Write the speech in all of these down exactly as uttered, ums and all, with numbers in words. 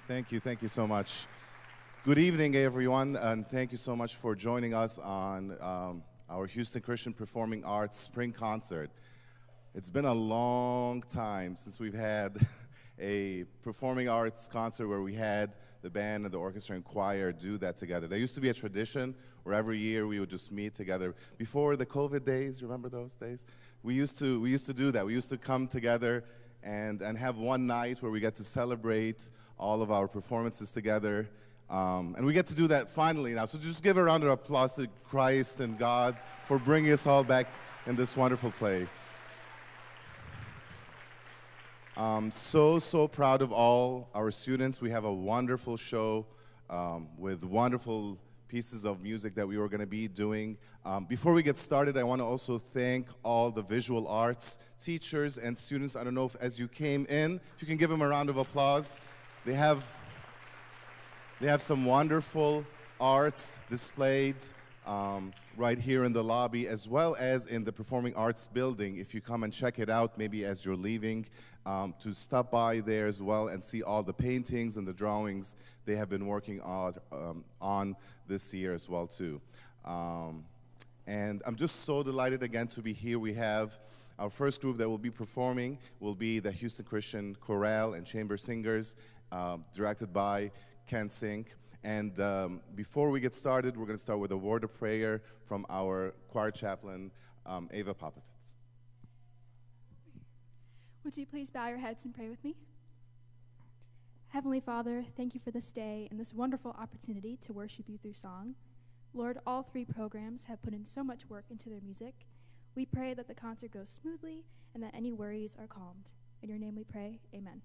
Thank you, thank you so much. Good evening, everyone, and thank you so much for joining us on um, our Houston Christian Performing Arts Spring Concert. It's been a long time since we've had a performing arts concert where we had the band and the orchestra and choir do that together. There used to be a tradition where every year we would just meet together. Before the COVID days, remember those days? We used to, we used to do that. We used to come together and, and have one night where we get to celebrate all of our performances together. Um, and we get to do that finally now. So just give a round of applause to Christ and God for bringing us all back in this wonderful place. Um, so, so proud of all our students. We have a wonderful show um, with wonderful pieces of music that we were going to be doing. Um, before we get started, I want to also thank all the visual arts teachers and students. I don't know if as you came in, if you can give them a round of applause. They have, they have some wonderful arts displayed um, right here in the lobby, as well as in the Performing Arts building. If you come and check it out, maybe as you're leaving, um, to stop by there as well and see all the paintings and the drawings they have been working on, um, on this year as well too. Um, and I'm just so delighted again to be here. We have our first group that will be performing will be the Houston Christian Chorale and Chamber Singers, uh, directed by Ken Sink. And um, before we get started, we're going to start with a word of prayer from our choir chaplain, um, Ava Popovitz. Would you please bow your heads and pray with me? Heavenly Father, thank you for this day and this wonderful opportunity to worship you through song. Lord, all three programs have put in so much work into their music. We pray that the concert goes smoothly and that any worries are calmed. In your name we pray, amen.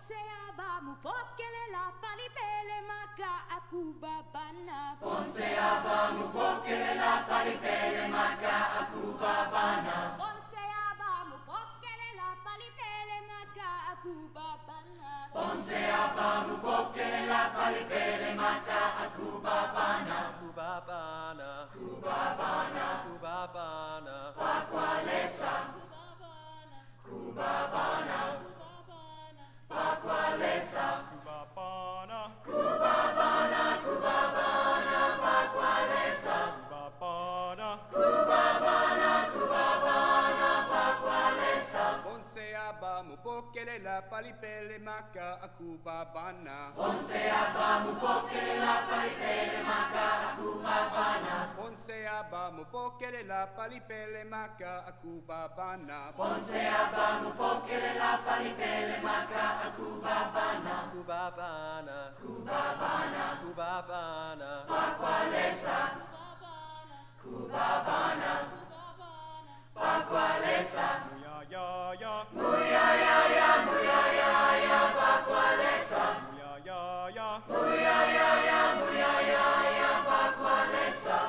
Ponseaba mupokele la palipele maka akubabana. Ponseaba mupokele la palipele maka akubabana. Ponseaba mupokele la palipele maka akubabana. Ponseaba mupokele la palipele maka akubabana. Kubabana, Kubabana, Kubabana, Pakwalesa, Kubabana, Pakwalesa, Kubabana, Kubabana, Kubabana, Pakwalesa, Kubabana, Kubabana, Kubabana, Pakwalesa. Ponseaba mupokele la palipele maka akubabana. Ponseaba mupokele la palipele maka akubabana. Ponseaba mupokele la palipele maka akubabana. Ponseaba mupokele la palipele maka akubabana. Kubabana, Kubabana, Kubabana, Pakwalesa, Kubabana, Pakwalesa, ya ya ya, Muya ya ya, muya ya ya, Pakwalesa, ya ya ya, Muya ya ya, muya ya ya, Pakwalesa.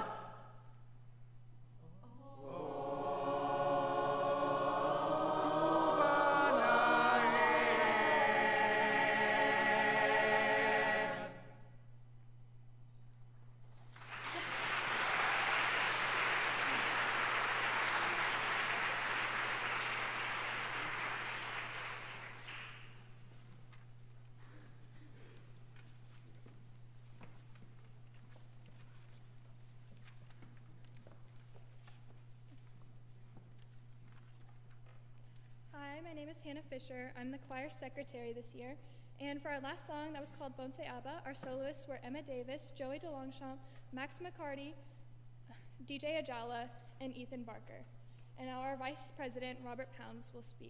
Hi, my name is Hannah Fisher. I'm the choir secretary this year. And for our last song that was called Bonse Abba, our soloists were Emma Davis, Joey DeLongchamp, Max McCarty, D J Ajala, and Ethan Barker. And now our vice president, Robert Pounds, will speak.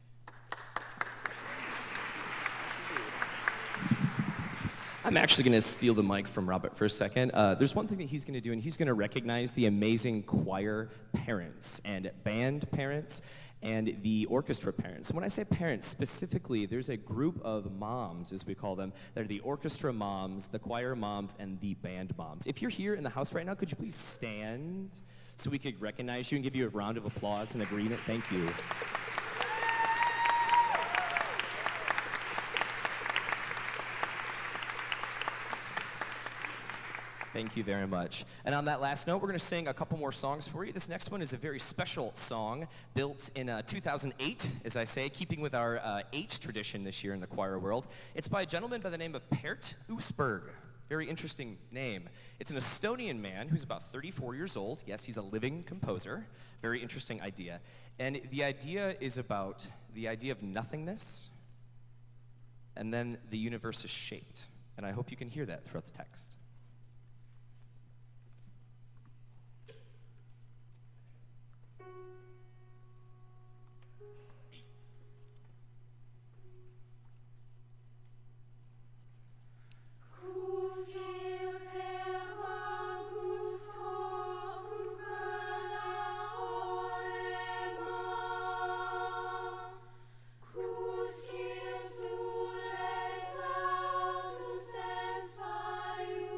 I'm actually going to steal the mic from Robert for a second. Uh, there's one thing that he's going to do, and he's going to recognize the amazing choir parents and band parents and the orchestra parents. And when I say parents, specifically, there's a group of moms, as we call them, that are the orchestra moms, the choir moms, and the band moms. If you're here in the house right now, could you please stand so we could recognize you and give you a round of applause and agreement? Thank you. Thank you very much. And on that last note, we're going to sing a couple more songs for you. This next one is a very special song built in uh, two thousand eight, as I say, keeping with our uh, H tradition this year in the choir world. It's by a gentleman by the name of Pert Oosberg. Very interesting name. It's an Estonian man who's about thirty-four years old. Yes, he's a living composer. Very interesting idea. And the idea is about the idea of nothingness, and then the universe is shaped. And I hope you can hear that throughout the text. You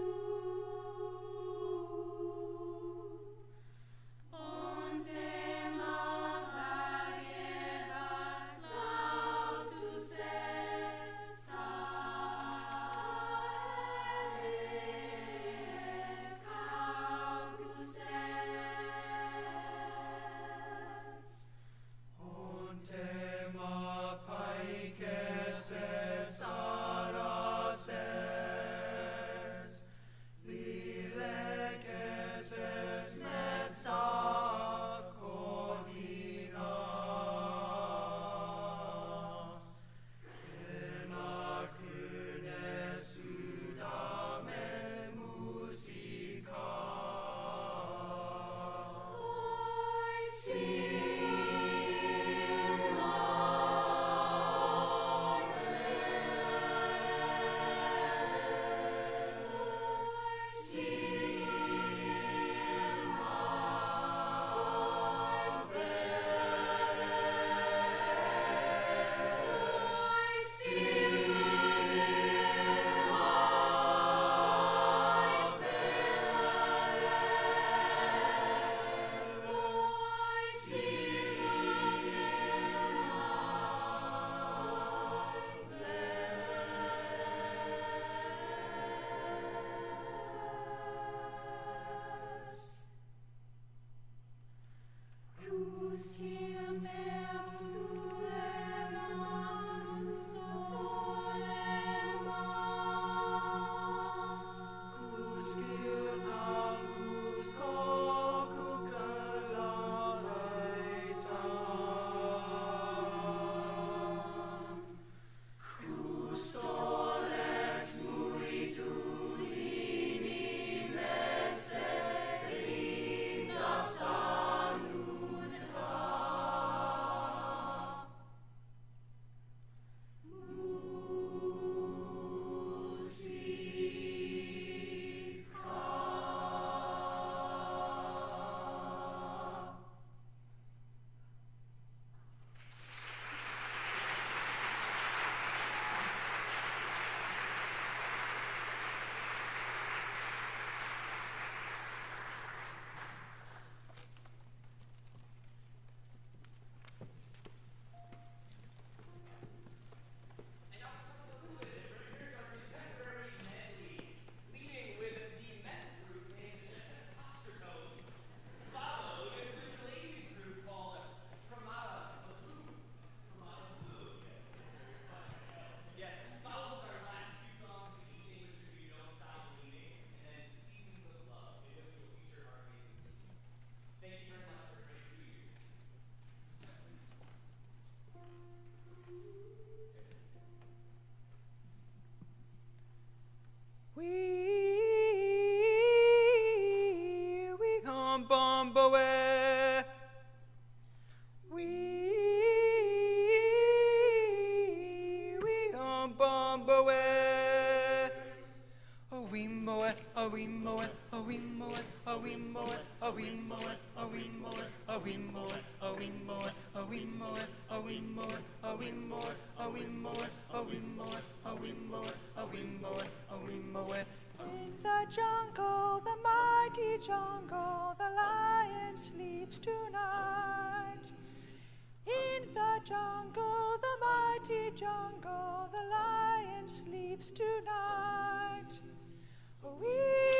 moe, a wee moe, a wee moe, a wee moe, a wee moe, a wee moe, a wee moe, a wee moe, a wee moe, a wee moe, a wee moe, a wee moe, a wee moe, a wee moe, a wee moe, a wee moe. In the jungle, the mighty jungle, the lion sleeps tonight. In the jungle, the mighty jungle, the lion sleeps tonight. Wee,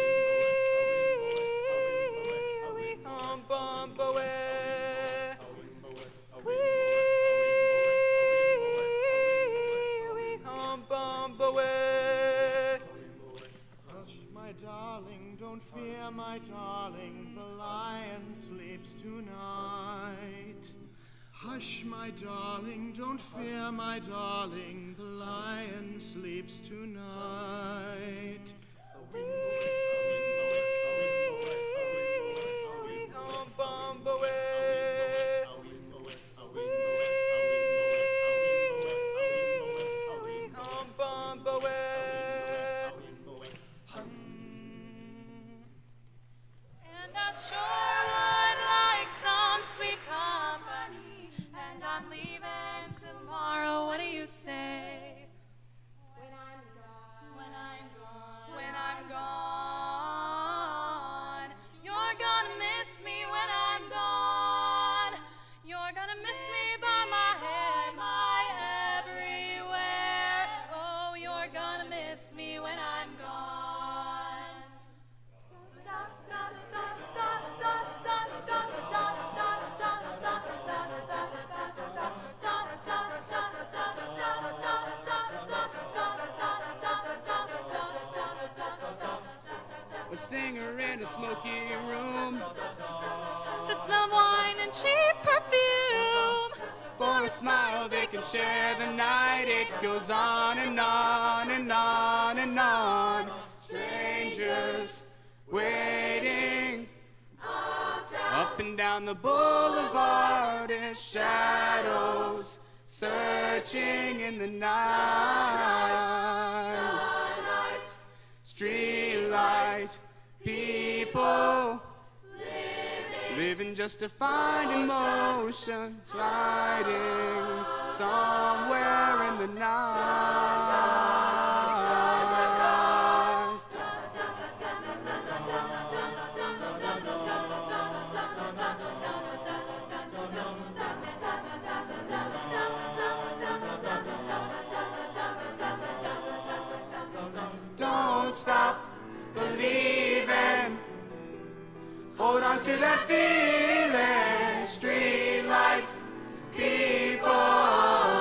wee, hum bum boe. Wee, wee, hum bum boe. My darling, don't fear, my darling, the lion sleeps tonight. Hush, my darling, don't fear, my darling, the lion sleeps tonight. Hum bum boe. Hum bum boe. And I sure would like some sweet company. And I'm leaving tomorrow. What do you say? When I'm gone. When I'm gone. When I'm gone. You're gonna miss me when I'm gone. You're gonna miss me by my hair, my everywhere. Oh, you're gonna miss me when I'm gone. Da, da, da, da, da, da, da, da, da, da, da, A singer in a smoky room. the smell of wine and cheap perfume. For a smile they can share the night. It goes on and on and on and on. Strangers waiting up and down the boulevard in shadows, searching in the night. Street light, people living just to find emotion, gliding somewhere in the night. Don't stop believing. Hold on to that feeling. Street life, people.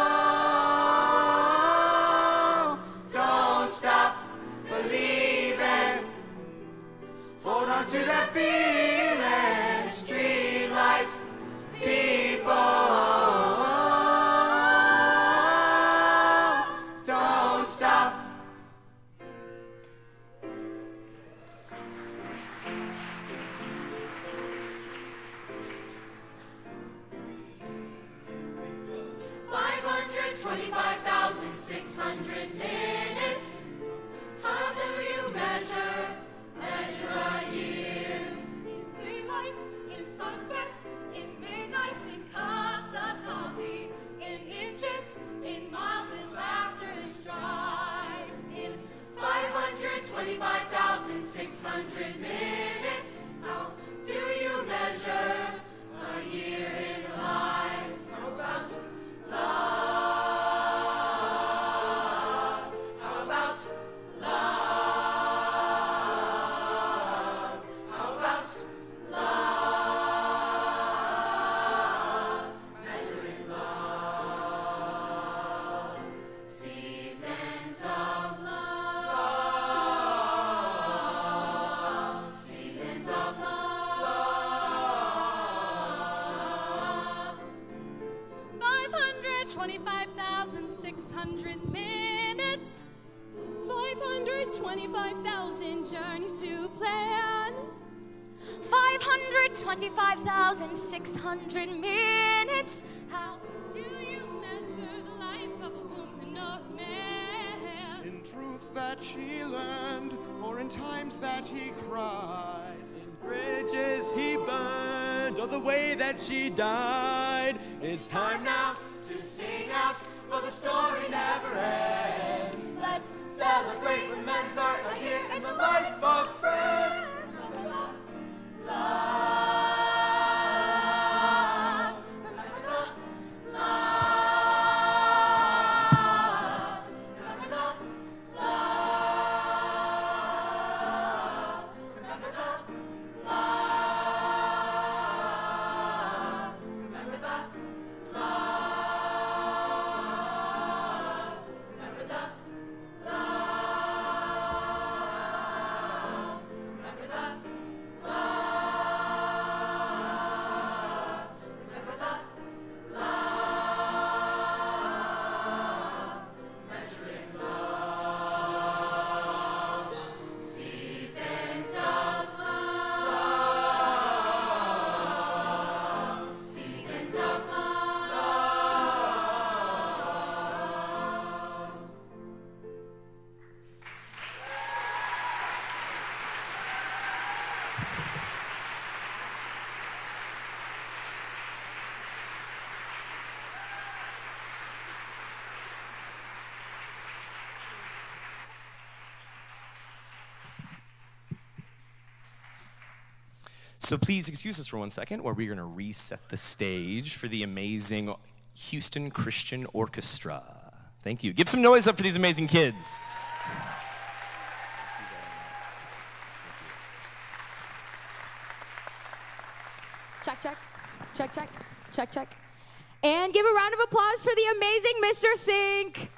Don't stop believing. Hold on to that feeling. Street life, people. Don't stop. twenty-five thousand six hundred minutes. How do you measure, measure a year? In daylights, in sunsets, in midnights, in cups of coffee, in inches, in miles, in laughter and strife. In five hundred twenty-five thousand six hundred minutes. How do you measure a year in life? How about love? twenty-five thousand six hundred minutes, five hundred twenty-five thousand journeys to plan, five hundred twenty-five thousand six hundred minutes. How do you measure the life of a woman or a man? In truth that she learned, or in times that he cried. In bridges he burned, or the way that she died. It's time now To sing out, for the story never ends. Let's celebrate, remember a year in the life of friends. Remember the love. Remember the love. Remember the love. Remember the love. Remember the love. So please excuse us for one second, where we're going to reset the stage for the amazing Houston Christian Orchestra. Thank you. Give some noise up for these amazing kids. Check, check, check, check, check, check. And give a round of applause for the amazing Mister Sink.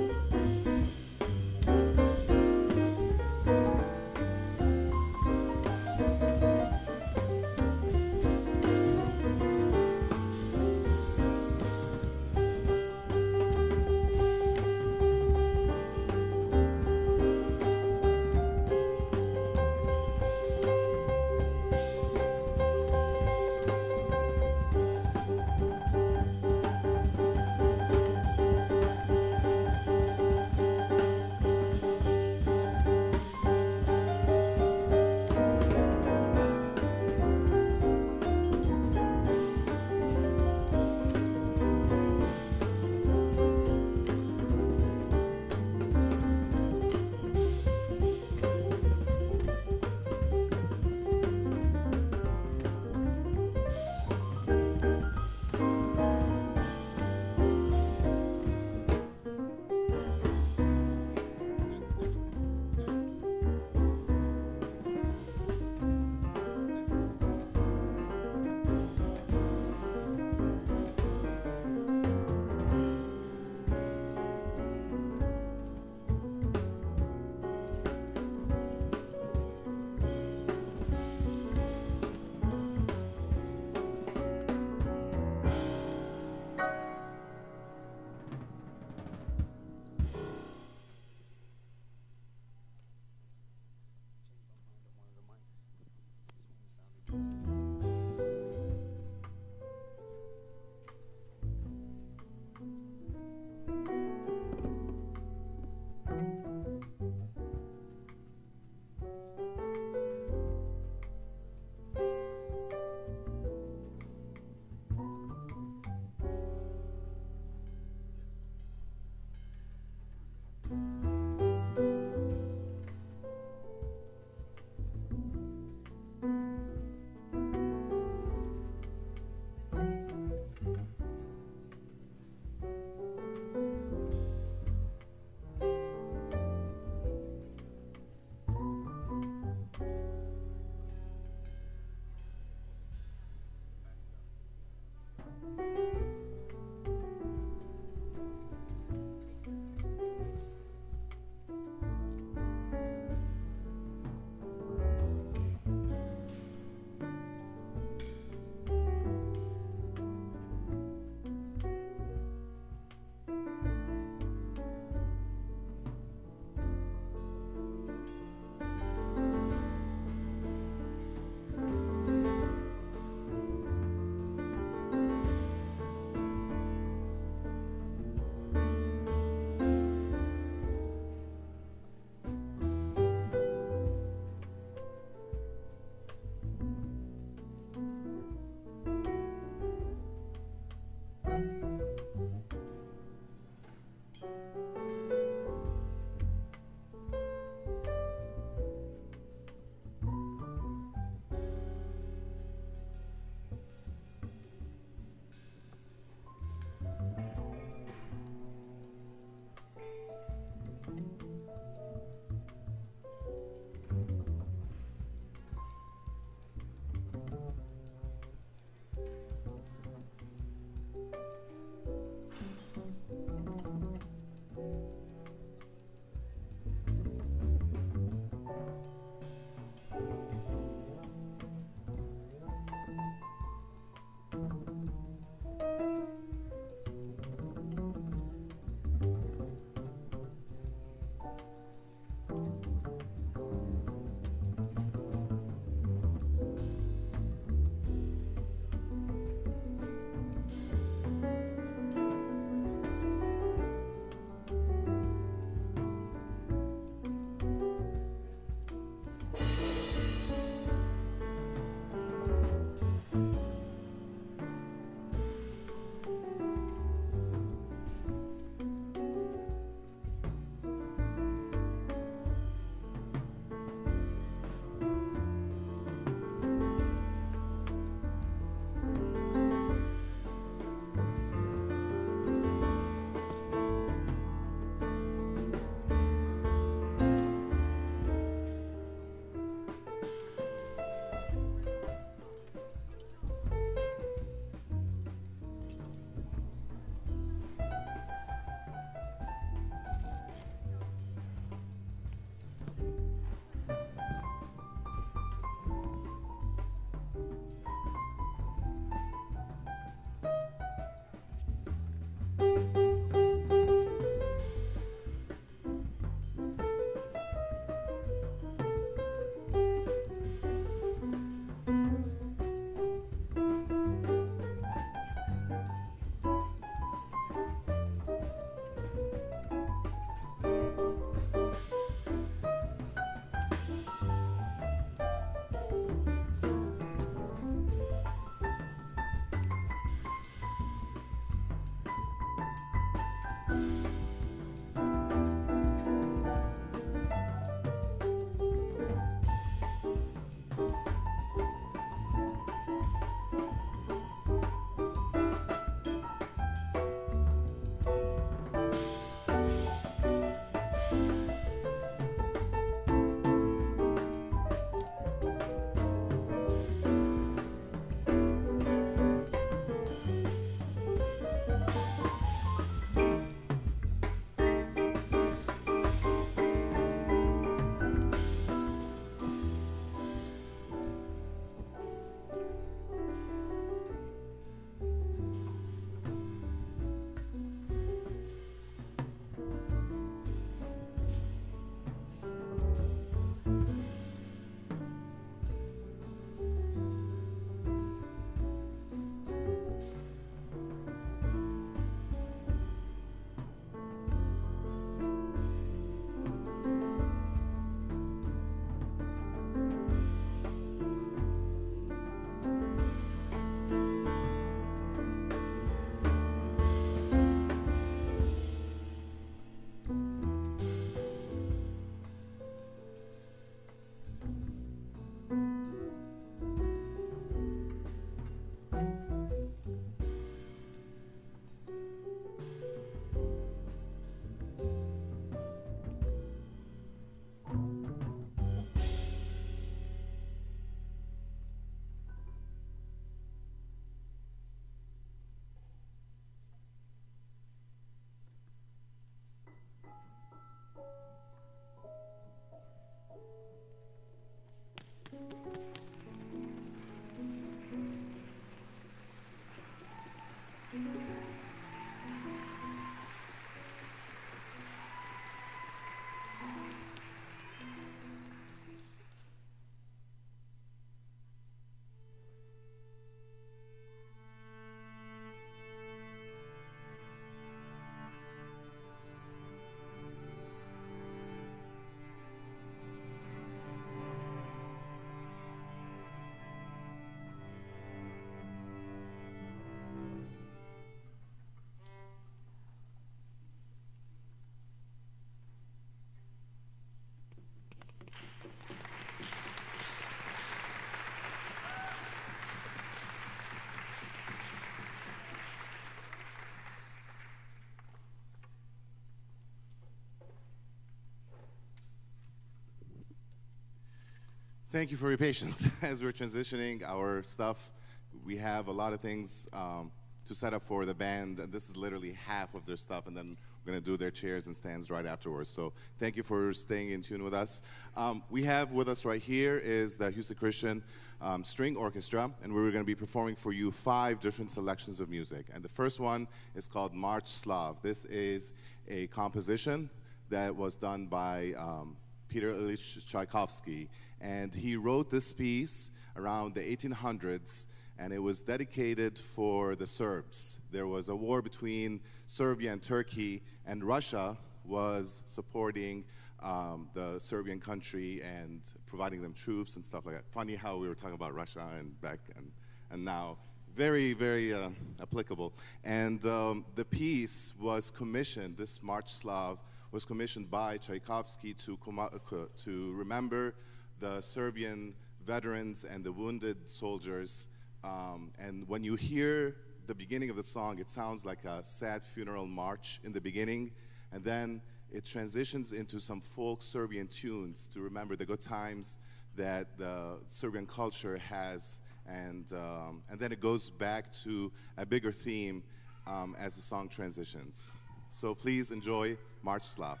Thank you for your patience. As we're transitioning our stuff, we have a lot of things um, to set up for the band, and this is literally half of their stuff, and then we're going to do their chairs and stands right afterwards. So thank you for staying in tune with us. Um, we have with us right here is the Houston Christian um, String Orchestra, and we're going to be performing for you five different selections of music. And the first one is called March Slav. This is a composition that was done by um, Peter Ilyich Tchaikovsky, and he wrote this piece around the eighteen hundreds, and it was dedicated for the Serbs. There was a war between Serbia and Turkey, and Russia was supporting um, the Serbian country and providing them troops and stuff like that. Funny how we were talking about Russia and back and, and now. Very, very uh, applicable. And um, the piece was commissioned, this March Slav, was commissioned by Tchaikovsky to, to remember the Serbian veterans and the wounded soldiers. Um, and when you hear the beginning of the song, it sounds like a sad funeral march in the beginning, and then it transitions into some folk Serbian tunes to remember the good times that the Serbian culture has, and, um, and then it goes back to a bigger theme um, as the song transitions. So please enjoy March Slav.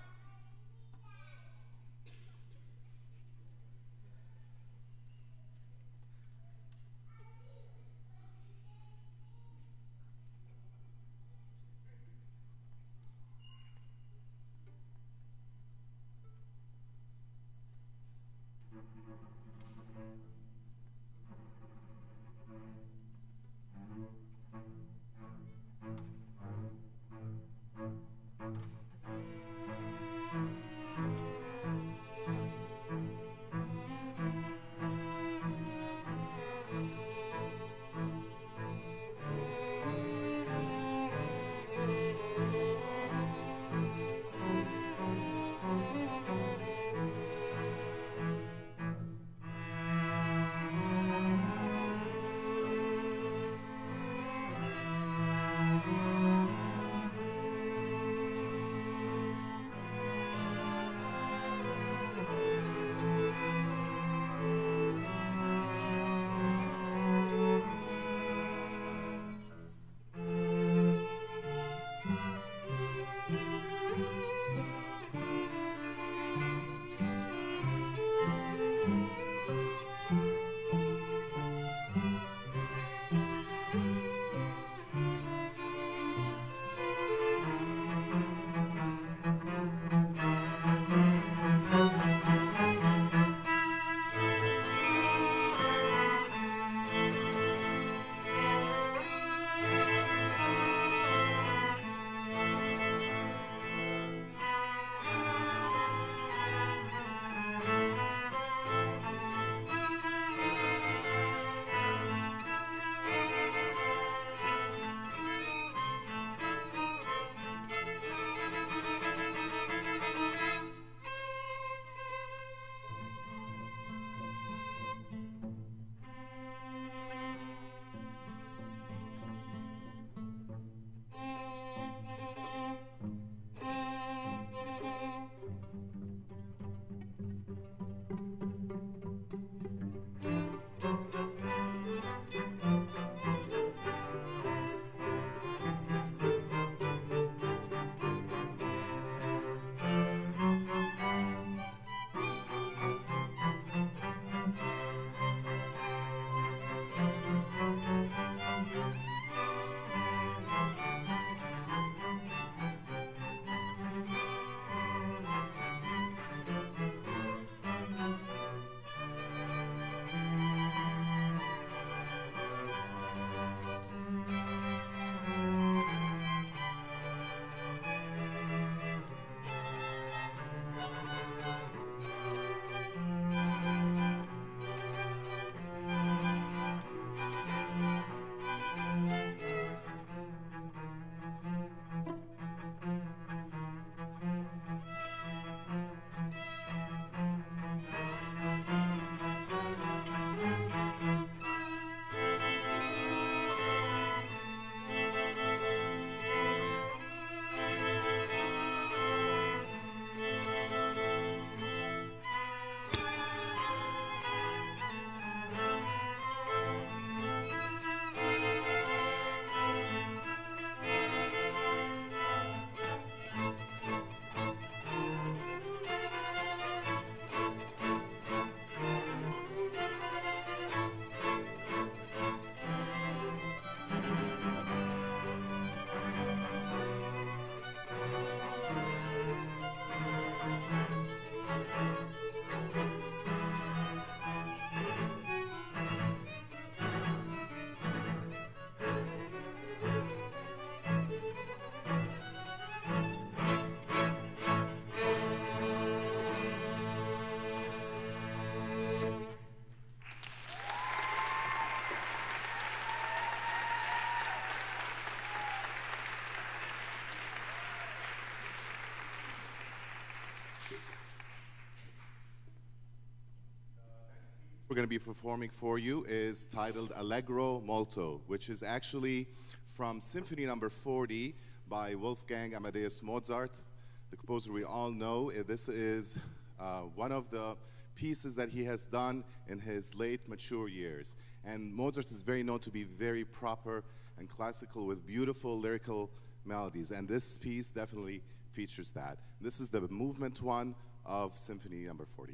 we're going to be performing for you is titled Allegro Molto, which is actually from Symphony Number forty by Wolfgang Amadeus Mozart, the composer we all know. Uh, This is uh, one of the pieces that he has done in his late mature years. And Mozart is very known to be very proper and classical with beautiful lyrical melodies. And this piece definitely features that. This is the movement one of Symphony Number forty.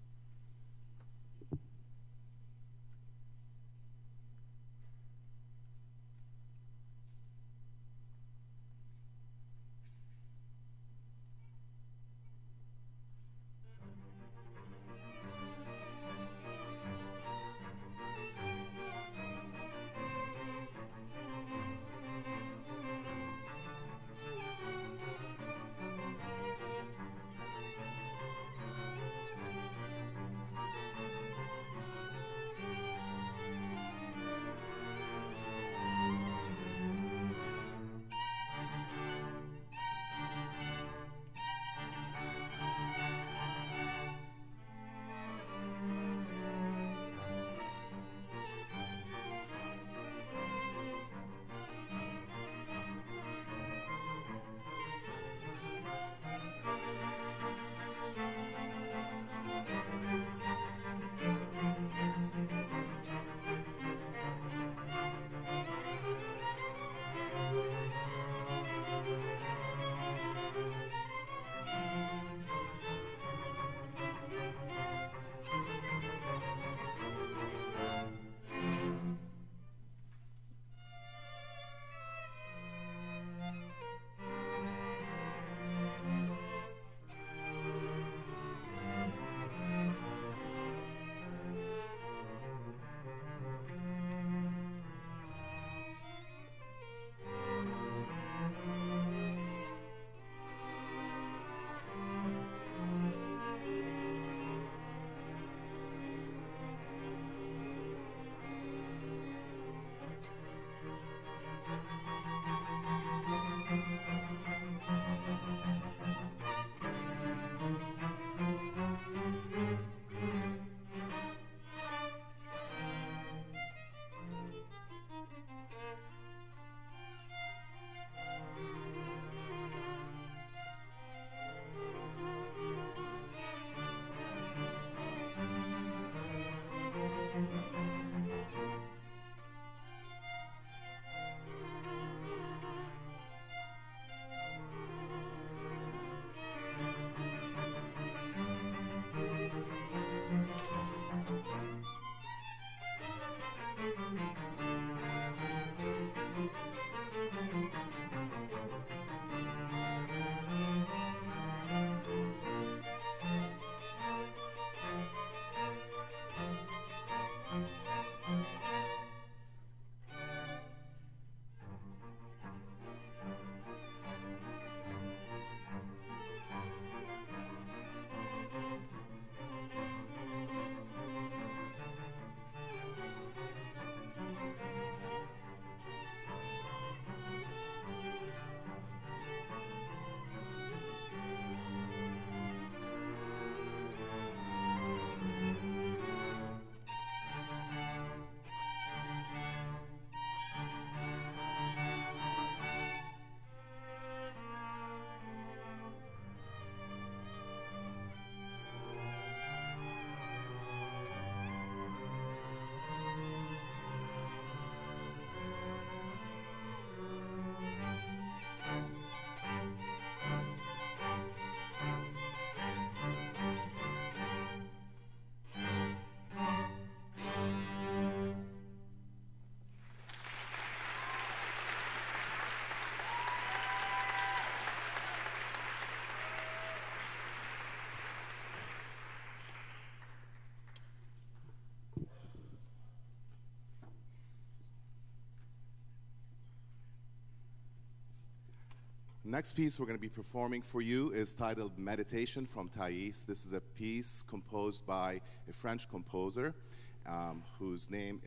Next piece we're going to be performing for you is titled Meditation from Thais. This is a piece composed by a French composer um, whose name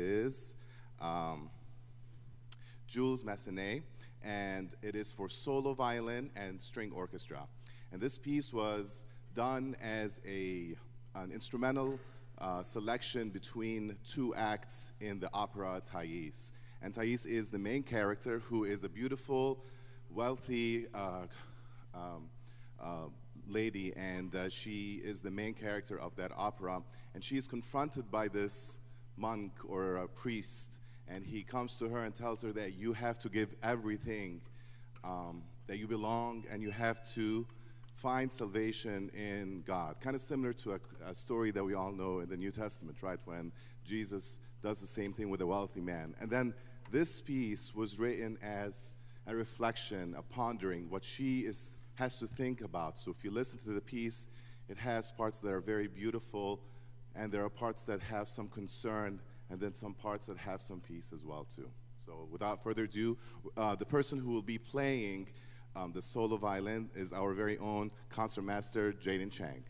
is um, Jules Massenet, and it is for solo violin and string orchestra. And this piece was done as a, an instrumental uh, selection between two acts in the opera Thais. And Thais is the main character, who is a beautiful, wealthy uh, um, uh, lady, and uh, she is the main character of that opera. And she is confronted by this monk or a priest, and he comes to her and tells her that you have to give everything, um, that you belong, and you have to find salvation in God. Kind of similar to a, a story that we all know in the New Testament, right? When Jesus does the same thing with a wealthy man. And then this piece was written as a reflection, a pondering, what she is, has to think about. So if you listen to the piece, it has parts that are very beautiful, and there are parts that have some concern, and then some parts that have some peace as well, too. So without further ado, uh, the person who will be playing Um, the solo violin is our very own concertmaster, Jaden Chang.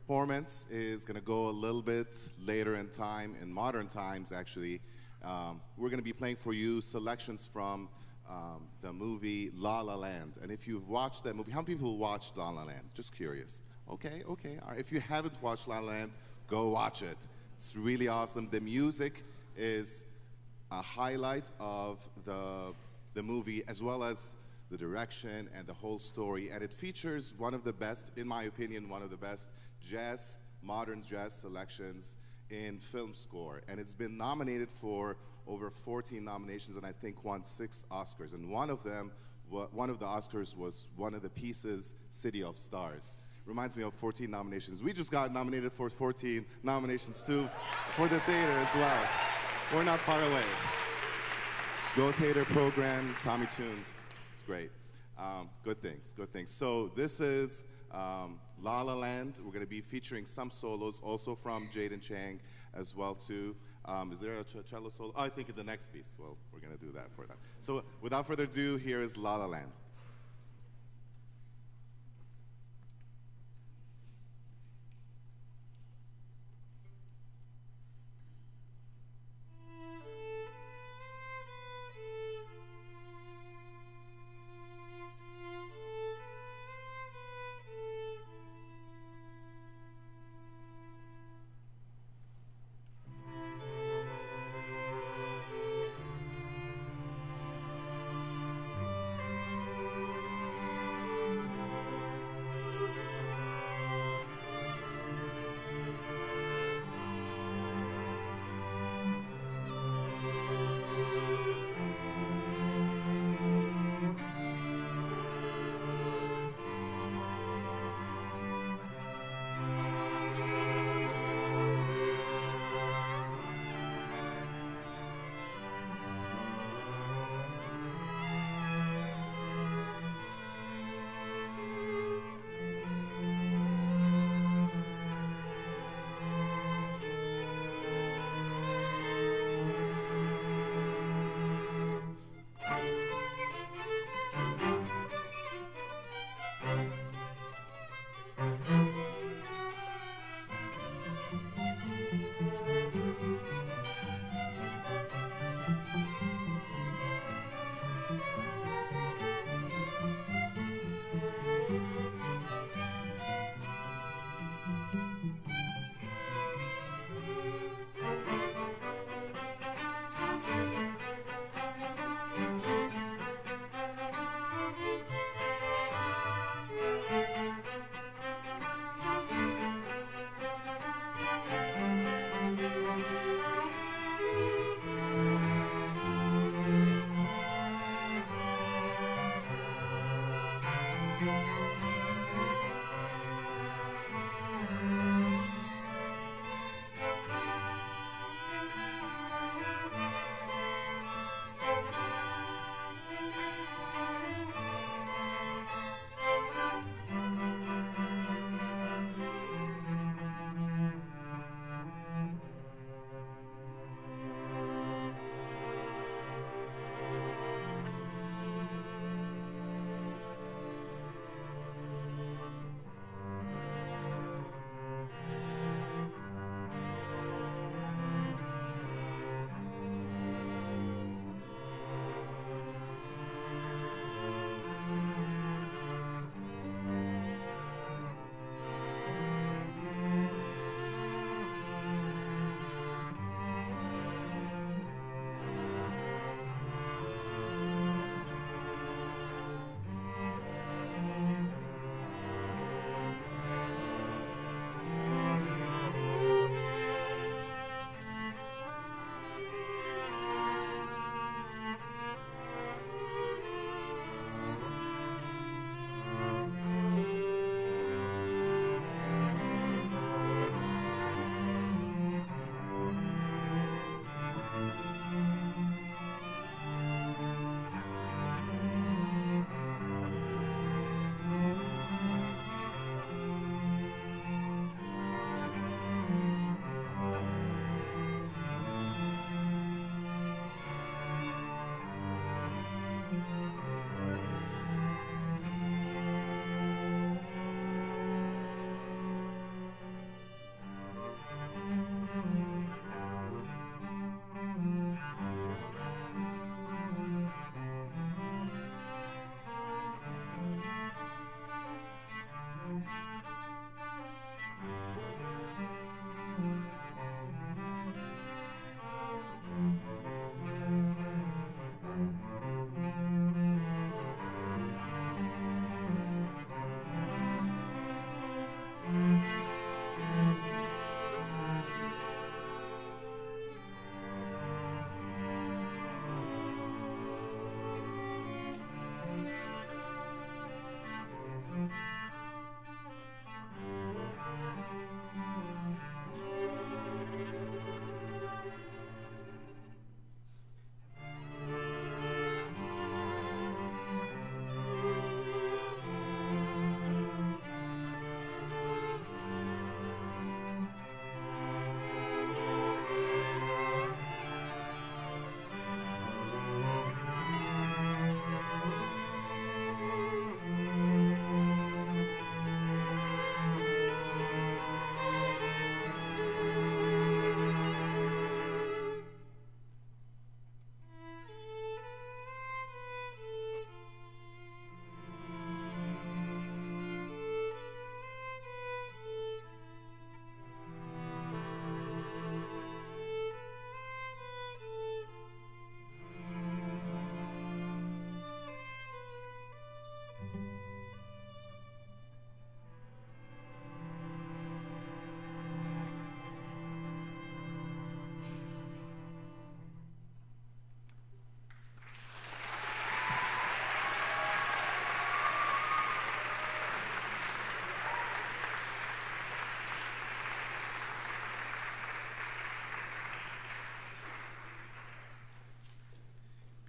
performance is going to go a little bit later in time, in modern times actually. Um, we're going to be playing for you selections from um, the movie La La Land. And if you've watched that movie, how many people watched La La Land? Just curious. Okay, okay. All right. If you haven't watched La La Land, go watch it. It's really awesome. The music is a highlight of the, the movie, as well as the direction and the whole story. And it features one of the best, in my opinion, one of the best jazz, modern jazz selections in film score. And it's been nominated for over fourteen nominations, and I think won six Oscars. And one of them, one of the Oscars was one of the pieces, City of Stars. Reminds me of fourteen nominations. We just got nominated for fourteen nominations too for the theater as well. We're not far away. Go Theater program, Tommy Tunes. It's great. Um, good things, good things. So this is um, La La Land. We're going to be featuring some solos also from Jaden Chang as well too. Um, is there a ch cello solo? Oh, I think in the next piece. Well, we're going to do that for them. So without further ado, here is La La Land.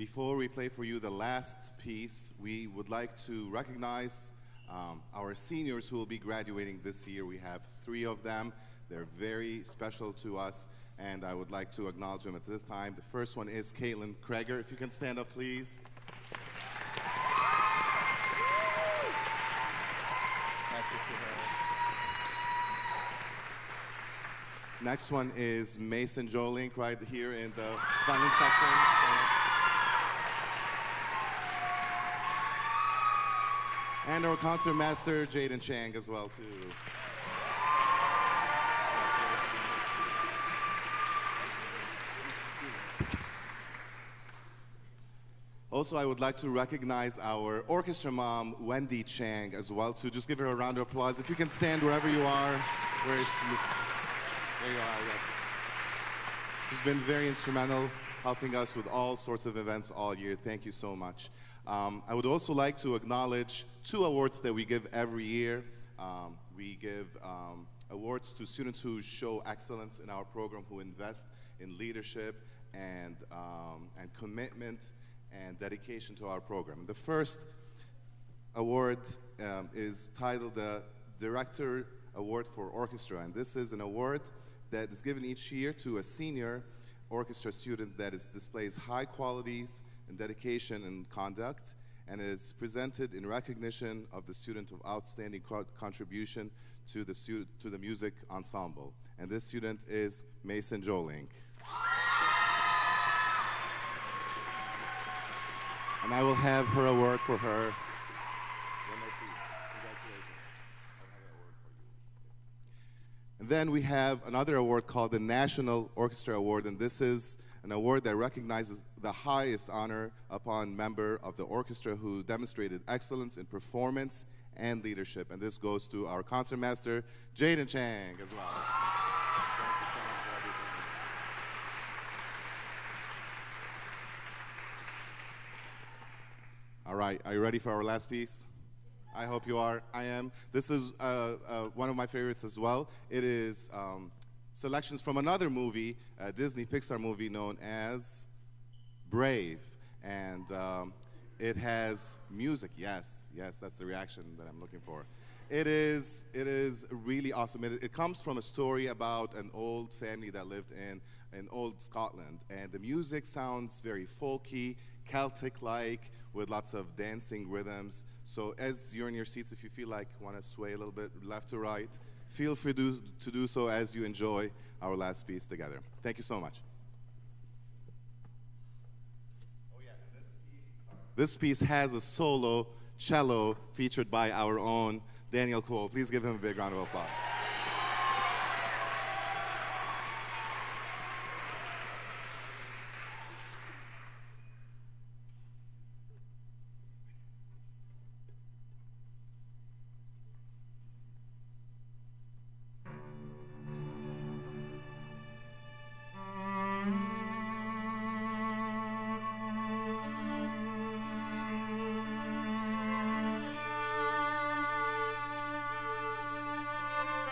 before we play for you the last piece, we would like to recognize um, our seniors who will be graduating this year. We have three of them. They're very special to us, and I would like to acknowledge them at this time. The first one is Caitlin Kreger. If you can stand up, please. Next one is Mason Jolink, right here in the violin section. And our concert master, Jaden Chang, as well, too. Also, I would like to recognize our orchestra mom, Wendy Chang, as well, too. Just give her a round of applause. If you can stand wherever you are. Where is Miss? There you are, yes. She's been very instrumental, helping us with all sorts of events all year. Thank you so much. Um, I would also like to acknowledge two awards that we give every year. Um, we give um, awards to students who show excellence in our program, who invest in leadership and, um, and commitment and dedication to our program. The first award um, is titled the Director Award for Orchestra, and this is an award that is given each year to a senior orchestra student that is, displays high qualities and dedication and conduct, and is presented in recognition of the student of outstanding co contribution to the, student, to the music ensemble. And this student is Mason Jolink. And I will have her award for her. And then we have another award called the National Orchestra Award, and this is an award that recognizes the highest honor upon member of the orchestra who demonstrated excellence in performance and leadership. And this goes to our concertmaster, Jaden Chang, as well. Thank you so much for everything. All right, are you ready for our last piece? I hope you are. I am. This is uh, uh, one of my favorites as well. It is um, selections from another movie, a Disney Pixar movie known as Brave. And um, it has music. Yes, yes, that's the reaction that I'm looking for. It is, it is really awesome. It, it comes from a story about an old family that lived in, in old Scotland. And the music sounds very folky, Celtic-like, with lots of dancing rhythms. So as you're in your seats, if you feel like you want to sway a little bit left to right, feel free to, to do so as you enjoy our last piece together. Thank you so much. Oh, yeah, and this piece, this piece has a solo cello featured by our own Daniel Cole. Please give him a big round of applause. Thank you.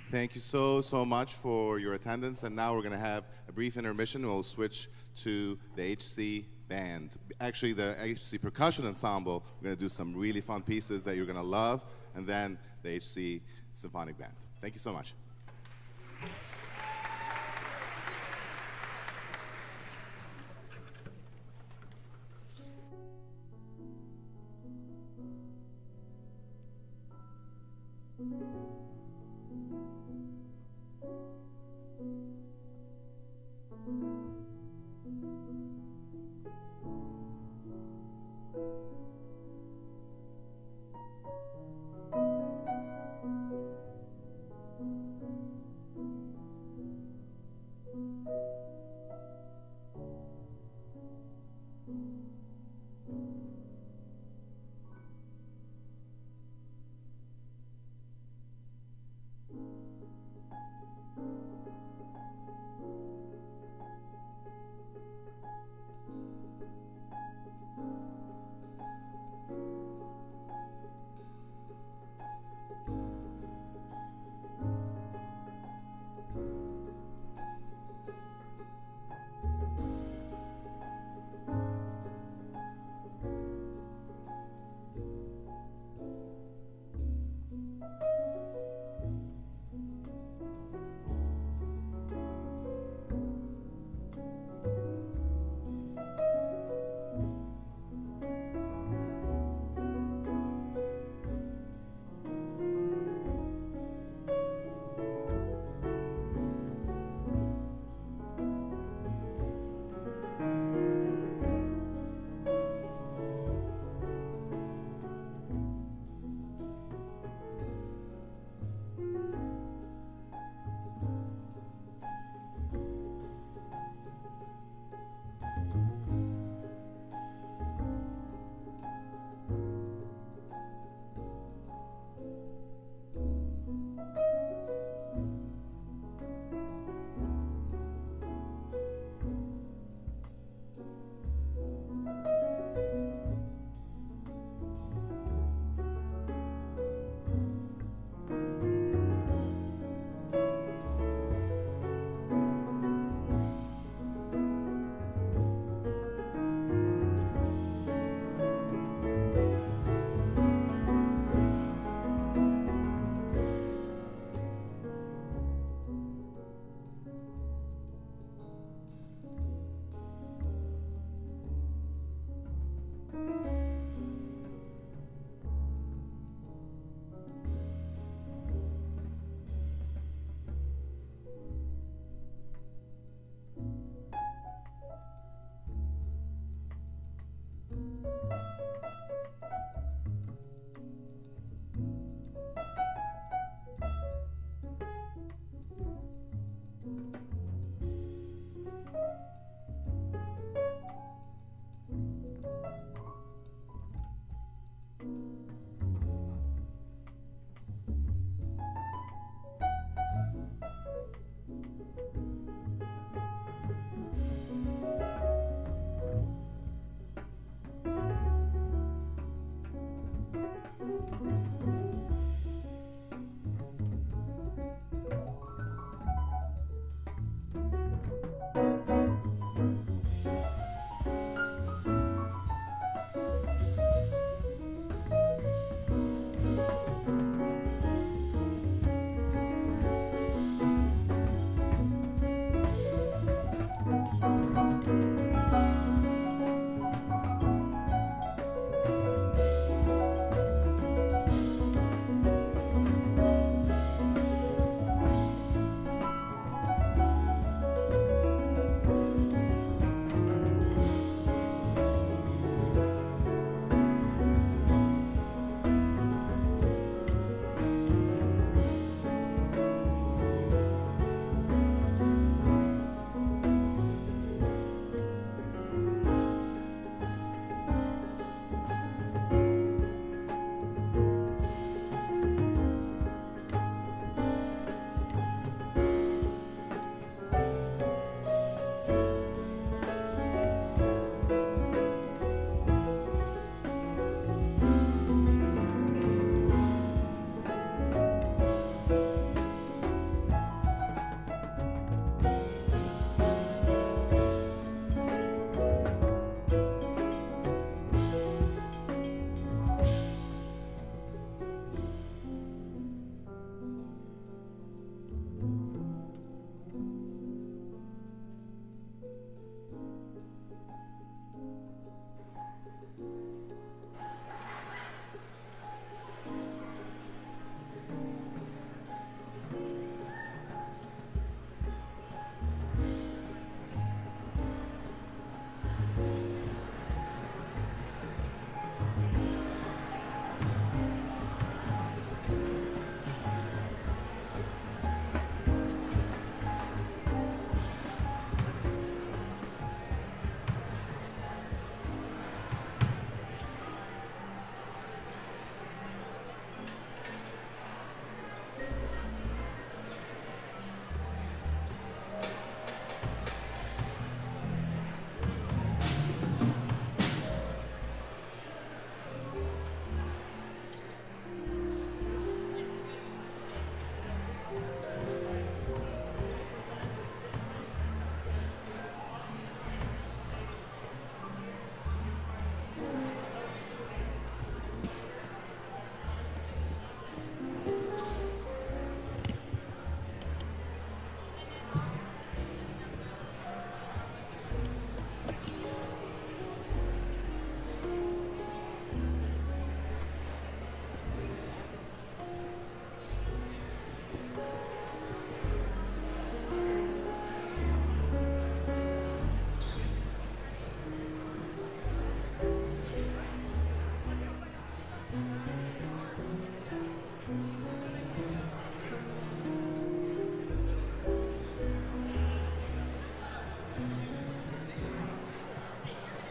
Thank you so, so much for your attendance. And now we're going to have a brief intermission. We'll switch to the H C band. Actually, the H C percussion ensemble. We're going to do some really fun pieces that you're going to love. And then the H C symphonic band. Thank you so much.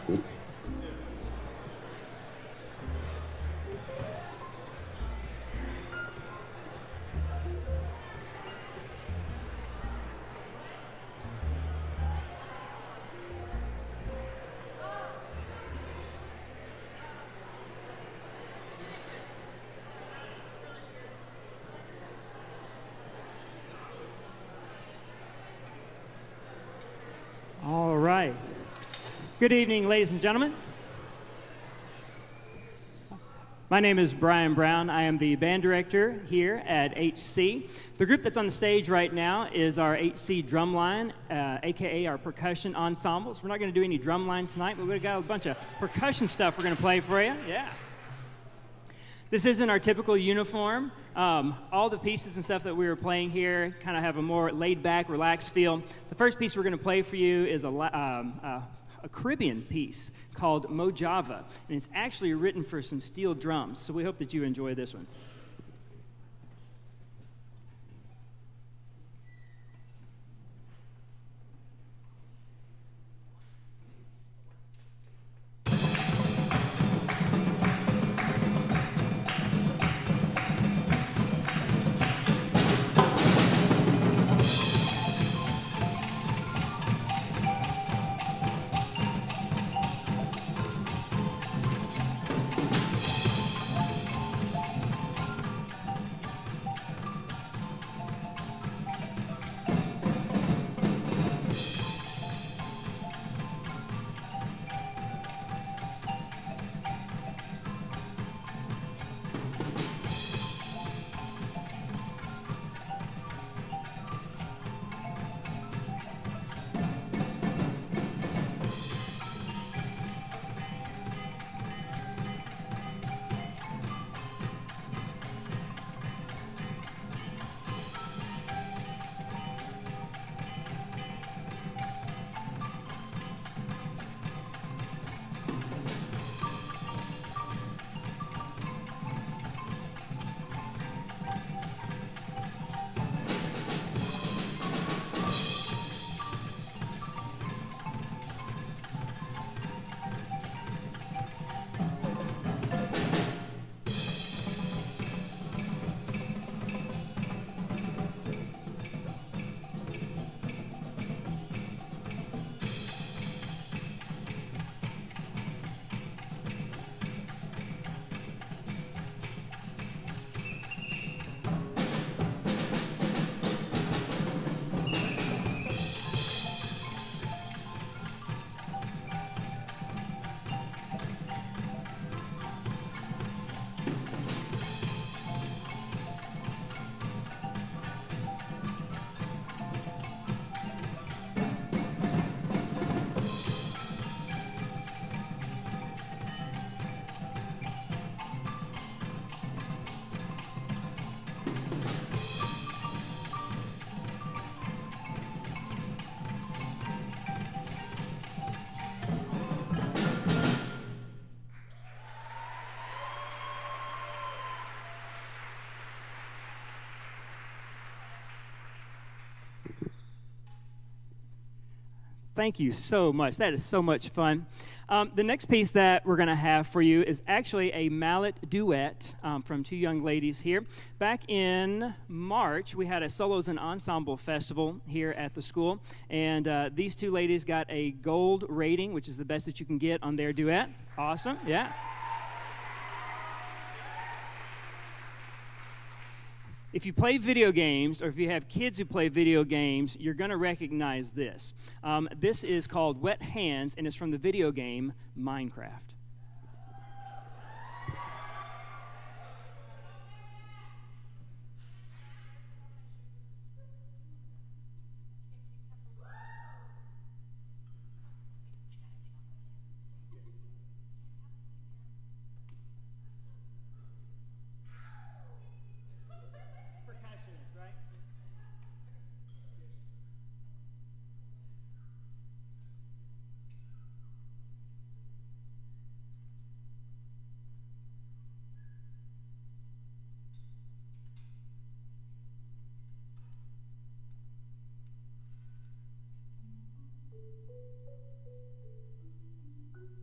All right. Good evening, ladies and gentlemen. My name is Brian Brown. I am the band director here at H C. The group that's on the stage right now is our H C drumline, uh, a k a our percussion ensembles. We're not going to do any drumline tonight, but we've got a bunch of percussion stuff we're going to play for you. Yeah. This isn't our typical uniform. Um, all the pieces and stuff that we were playing here kind of have a more laid-back, relaxed feel. The first piece we're going to play for you is a, um, uh, a Caribbean piece called Mojava, and it's actually written for some steel drums, so we hope that you enjoy this one. Thank you so much. That is so much fun. Um, the next piece that we're going to have for you is actually a mallet duet um, from two young ladies here. Back in March, we had a Solos and Ensemble Festival here at the school, and uh, these two ladies got a gold rating, which is the best that you can get on their duet. Awesome, yeah. If you play video games, or if you have kids who play video games, you're going to recognize this. Um, this is called Wet Hands, and it's from the video game Minecraft.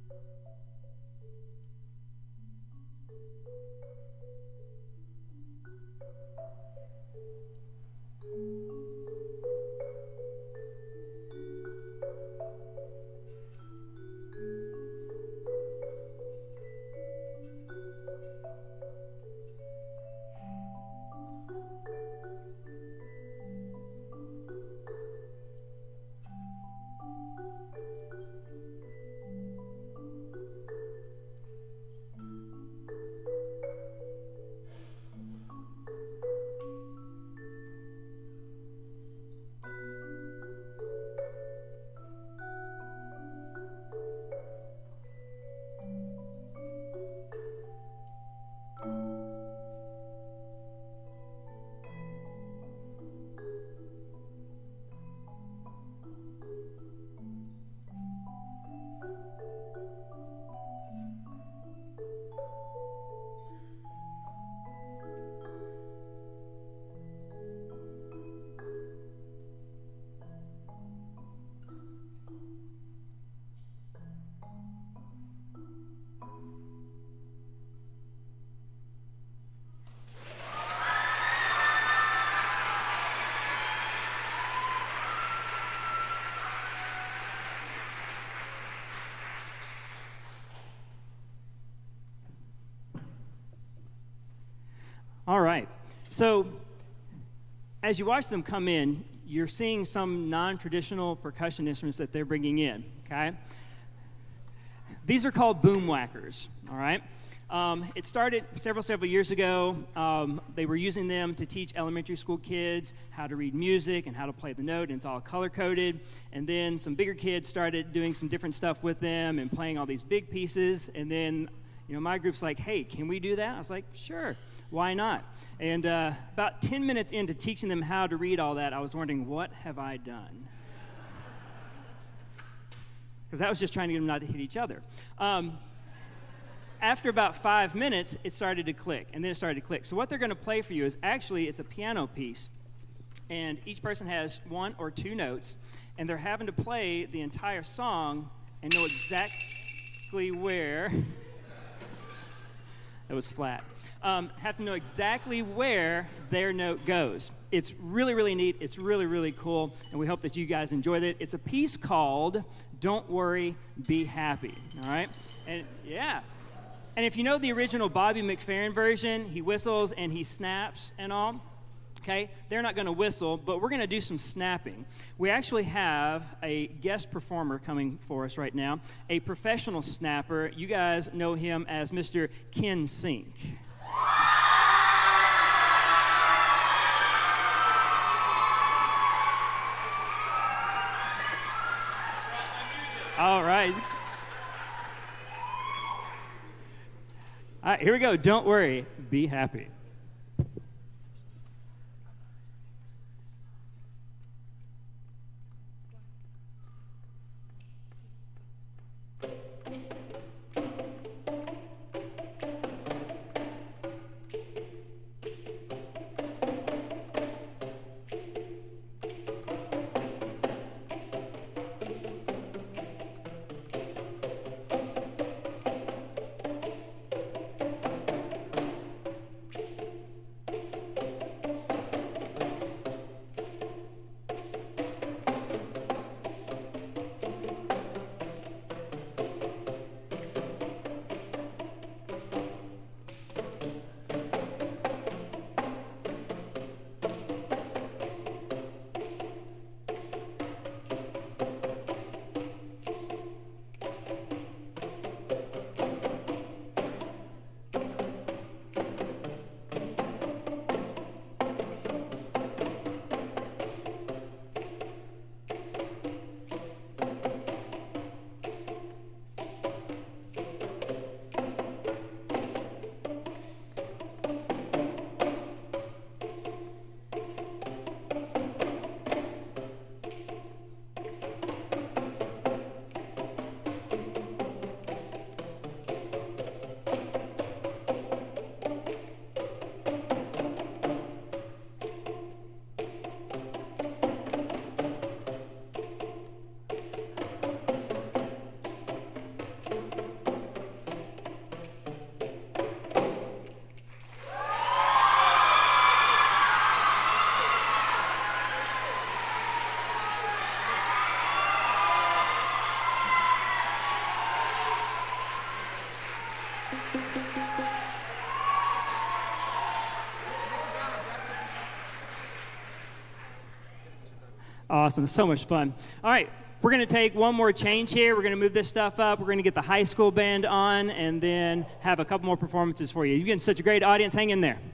All right. So as you watch them come in, you're seeing some non-traditional percussion instruments that they're bringing in, okay? These are called boom whackers, all right? Um, it started several, several years ago. Um, they were using them to teach elementary school kids how to read music and how to play the note, and it's all color-coded. And then some bigger kids started doing some different stuff with them and playing all these big pieces. And then, you know, my group's like, hey, can we do that? I was like, sure. Why not? And uh, about ten minutes into teaching them how to read all that, I was wondering, what have I done? Because that was just trying to get them not to hit each other. Um, after about five minutes, it started to click, and then it started to click. So what they're going to play for you is actually, it's a piano piece, and each person has one or two notes, and they're having to play the entire song and know exactly where... That was flat. Um, have to know exactly where their note goes. It's really, really neat. It's really, really cool, and we hope that you guys enjoyed it. It's a piece called Don't Worry, Be Happy, all right? And yeah. And if you know the original Bobby McFerrin version, he whistles and he snaps and all. Okay, they're not going to whistle, but we're going to do some snapping. We actually have a guest performer coming for us right now, a professional snapper. You guys know him as Mister Ken Sink. All right. All right, here we go. Don't worry, be happy. awesome. So much fun. All right, we're going to take one more change here. We're going to move this stuff up. We're going to get the high school band on and then have a couple more performances for you. You've been such a great audience. Hang in there.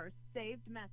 your saved message.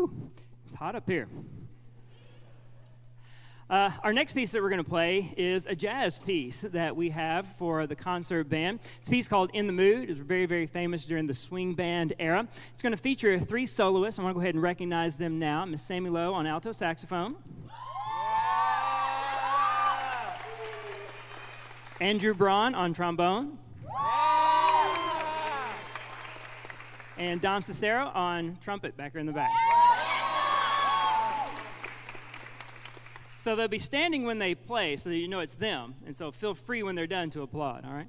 Whew, it's hot up here. Uh, our next piece that we're going to play is a jazz piece that we have for the concert band. It's a piece called In the Mood. It was very, very famous during the swing band era. It's going to feature three soloists. I'm going to go ahead and recognize them now. Miss Sammy Lowe on alto saxophone. Yeah. Andrew Braun on trombone. Yeah. And Dom Cestero on trumpet back here in the back. So they'll be standing when they play so that you know it's them. And so feel free when they're done to applaud, all right?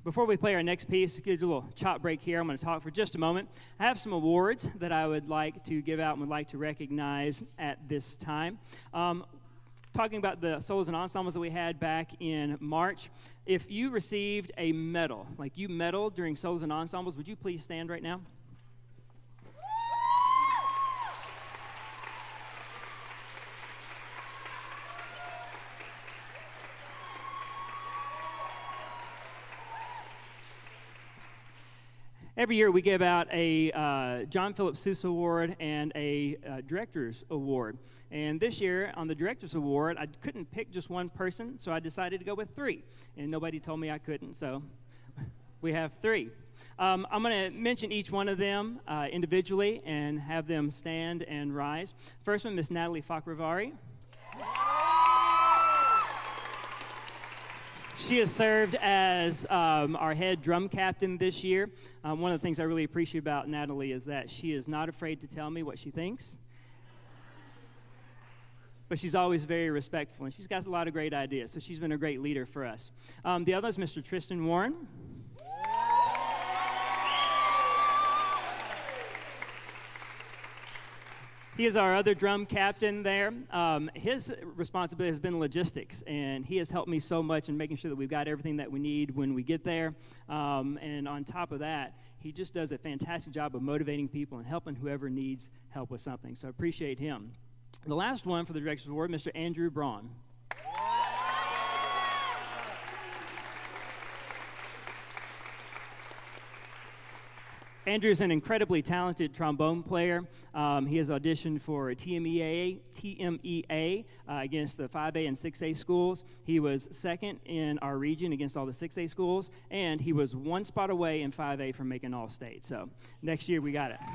Before we play our next piece, give you a little chop break here. I'm going to talk for just a moment. I have some awards that I would like to give out and would like to recognize at this time. Um, talking about the solos and ensembles that we had back in March, if you received a medal, like you medaled during solos and ensembles, would you please stand right now? Every year we give out a uh, John Philip Sousa Award and a uh, Director's Award. And this year on the Director's Award, I couldn't pick just one person, so I decided to go with three. And nobody told me I couldn't, so we have three. Um, I'm going to mention each one of them uh, individually and have them stand and rise. First one, Miss Natalie Fakravari. She has served as um, our head drum captain this year. Um, one of the things I really appreciate about Natalie is that she is not afraid to tell me what she thinks. But she's always very respectful, and she's got a lot of great ideas, so she's been a great leader for us. Um, the other is Mister Tristan Warren. He is our other drum captain there. Um, his responsibility has been logistics, and he has helped me so much in making sure that we've got everything that we need when we get there. Um, and on top of that, he just does a fantastic job of motivating people and helping whoever needs help with something. So I appreciate him. The last one for the Director's Award, Mister Andrew Braun. Andrew is an incredibly talented trombone player. Um, he has auditioned for T M E A, T M E A uh, against the five A and six A schools. He was second in our region against all the six A schools, and he was one spot away in five A from making All-State. So next year we got it.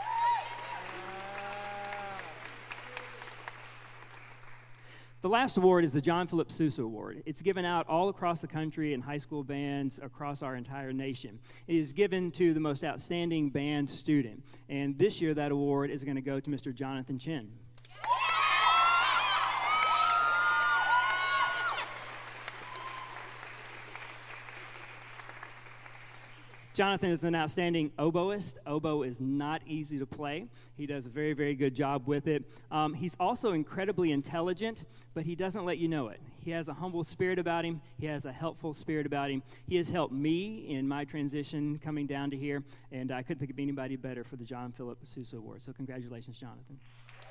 The last award is the John Philip Sousa Award. It's given out all across the country in high school bands across our entire nation. It is given to the most outstanding band student. And this year that award is going to go to Mister Jonathan Chin. Jonathan is an outstanding oboist. Oboe is not easy to play. He does a very, very good job with it. Um, he's also incredibly intelligent, but he doesn't let you know it. He has a humble spirit about him. He has a helpful spirit about him. He has helped me in my transition coming down to here, and I couldn't think of anybody better for the John Philip Sousa Award. So congratulations, Jonathan.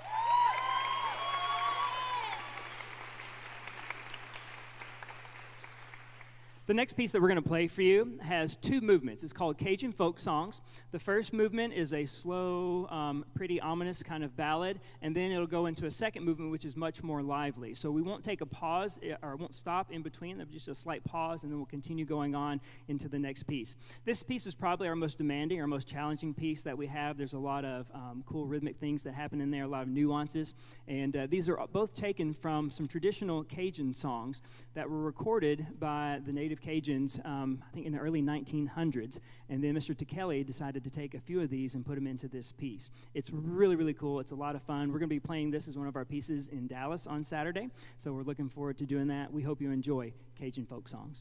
The next piece that we're going to play for you has two movements. It's called Cajun Folk Songs. The first movement is a slow, um, pretty ominous kind of ballad, and then it'll go into a second movement, which is much more lively. So we won't take a pause, or won't stop in between. There'll be just a slight pause, and then we'll continue going on into the next piece. This piece is probably our most demanding, our most challenging piece that we have. There's a lot of um, cool rhythmic things that happen in there, a lot of nuances, and uh, these are both taken from some traditional Cajun songs that were recorded by the native Cajuns, um, I think in the early nineteen hundreds, and then Mister Tekeli decided to take a few of these and put them into this piece. It's really, really cool. It's a lot of fun. We're going to be playing this as one of our pieces in Dallas on Saturday, so we're looking forward to doing that. We hope you enjoy Cajun Folk Songs.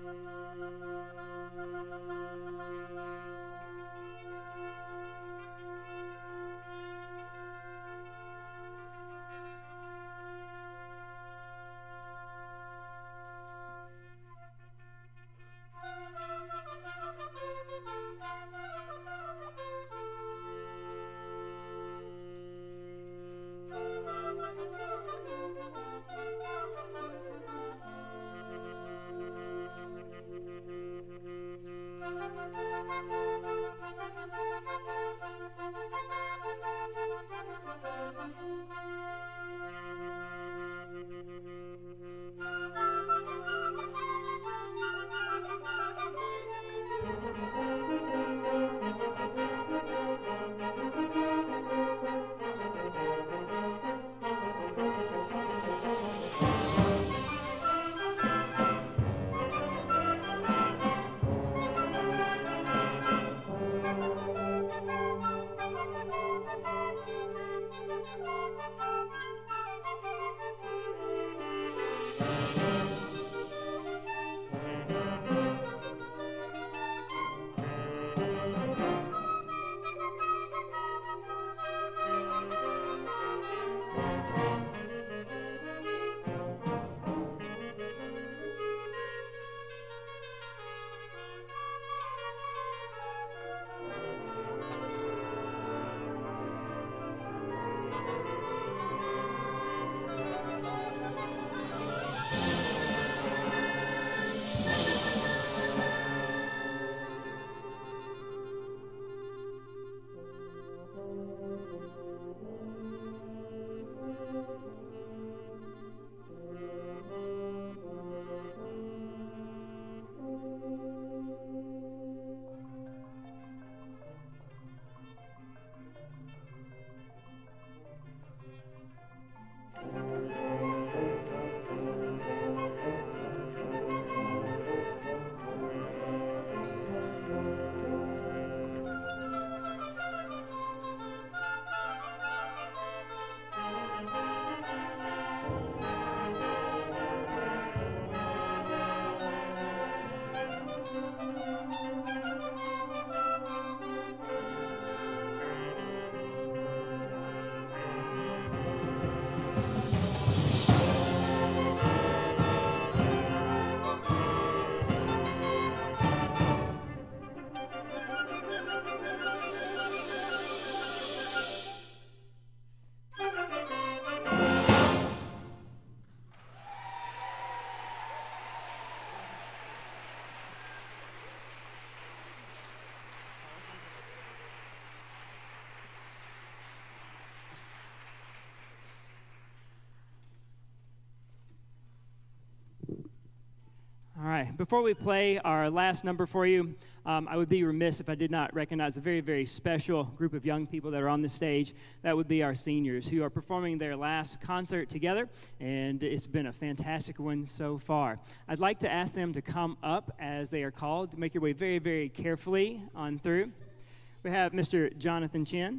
All right, before we play our last number for you, um, I would be remiss if I did not recognize a very, very special group of young people that are on the stage. That would be our seniors who are performing their last concert together, and it's been a fantastic one so far. I'd like to ask them to come up as they are called, to make your way very, very carefully on through. We have Mister Jonathan Chin.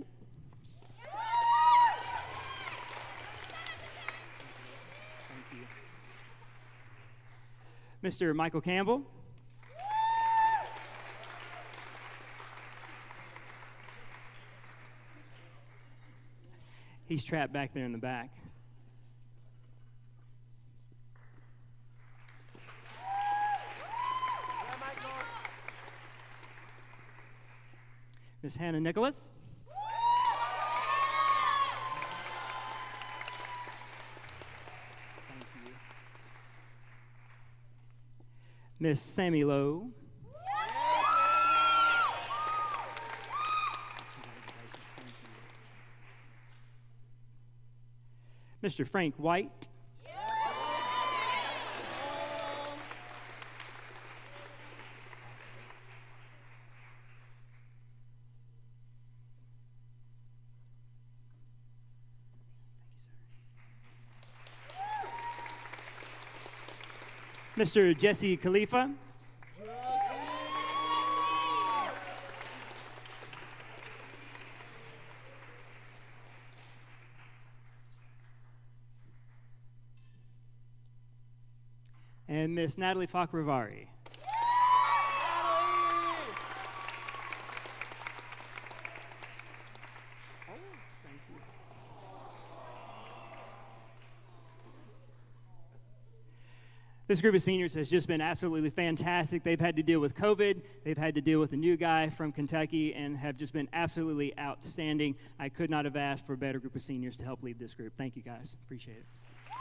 Mister Michael Campbell. He's trapped back there in the back. Miss Hannah Nicholas. Miss Sammy Lowe. Mister Frank White. Mister Jesse Khalifa. And Miss Natalie Fakhravari. This group of seniors has just been absolutely fantastic. They've had to deal with COVID. They've had to deal with a new guy from Kentucky and have just been absolutely outstanding. I could not have asked for a better group of seniors to help lead this group. Thank you, guys. Appreciate it.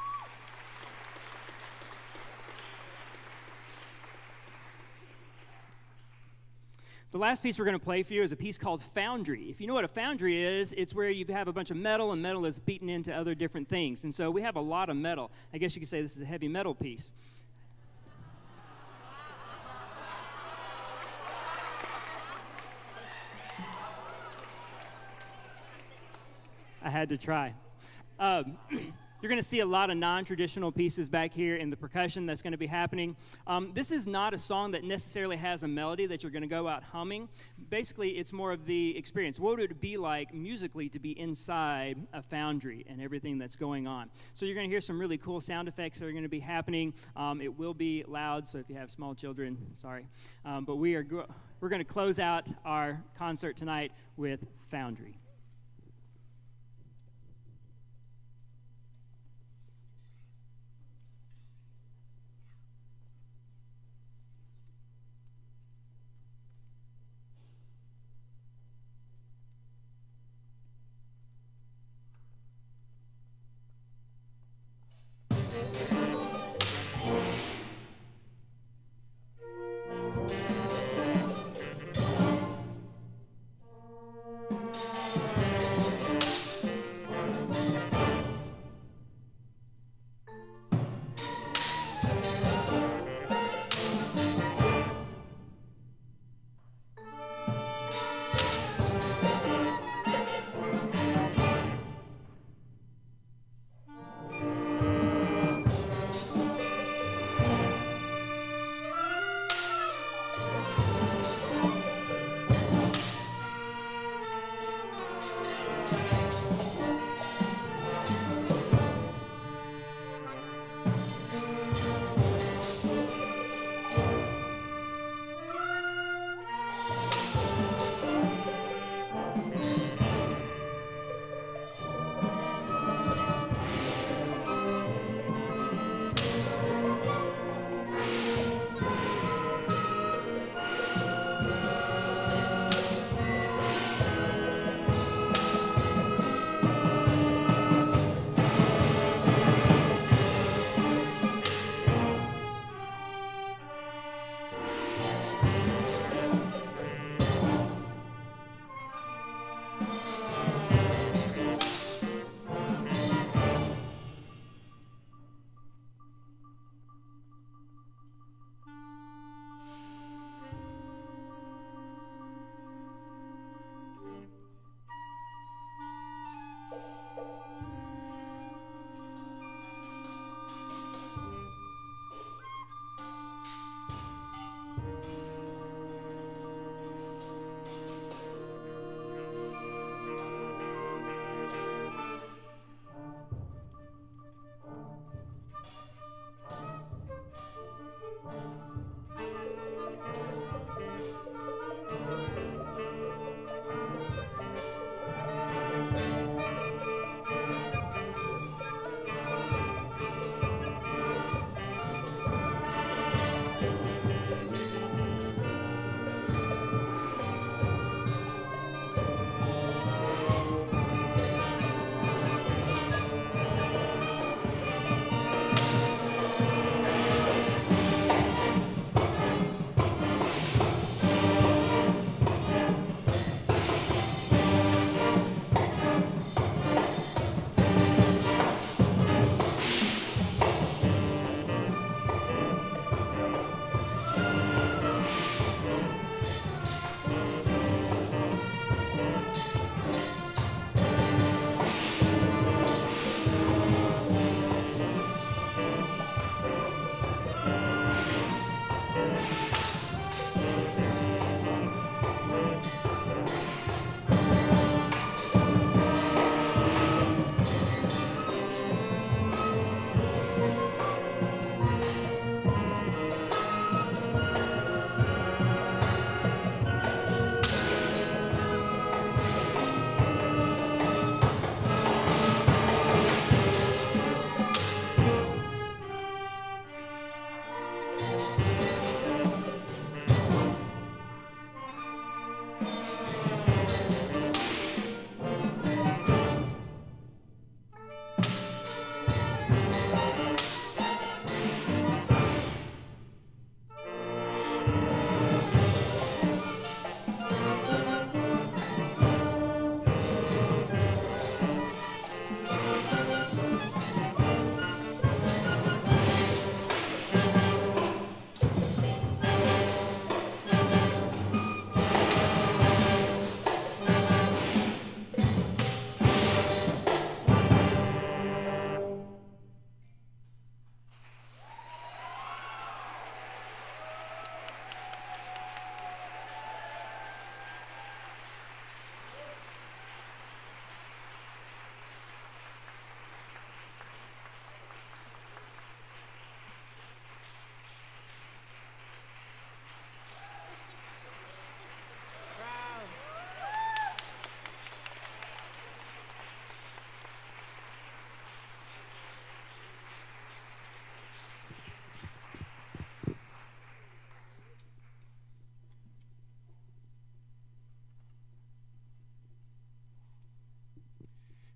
The last piece we're going to play for you is a piece called Foundry. If you know what a foundry is, it's where you have a bunch of metal, and metal is beaten into other different things. And so we have a lot of metal. I guess you could say this is a heavy metal piece. I had to try. Um, You're going to see a lot of non-traditional pieces back here in the percussion that's going to be happening. Um, this is not a song that necessarily has a melody that you're going to go out humming. Basically, it's more of the experience. What would it be like musically to be inside a foundry and everything that's going on? So you're going to hear some really cool sound effects that are going to be happening. Um, it will be loud, so if you have small children, sorry. Um, but we are go- we're going to close out our concert tonight with Foundry.